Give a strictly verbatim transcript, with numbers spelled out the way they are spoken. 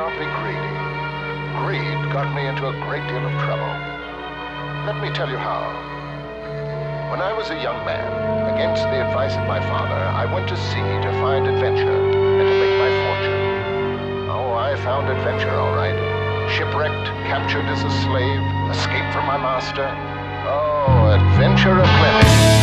not be greedy. Greed got me into a great deal of trouble. Let me tell you how. When I was a young man, against the advice of my father, I went to sea to find adventure and to make my fortune. Oh, I found adventure, all right. Shipwrecked, captured as a slave, escaped from my master. Oh, adventure aplenty.